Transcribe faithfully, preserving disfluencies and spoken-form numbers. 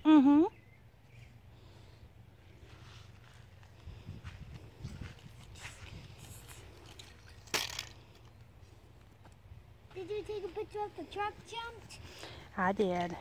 Mm-hmm. Did you take a picture of the truck jumped? I did.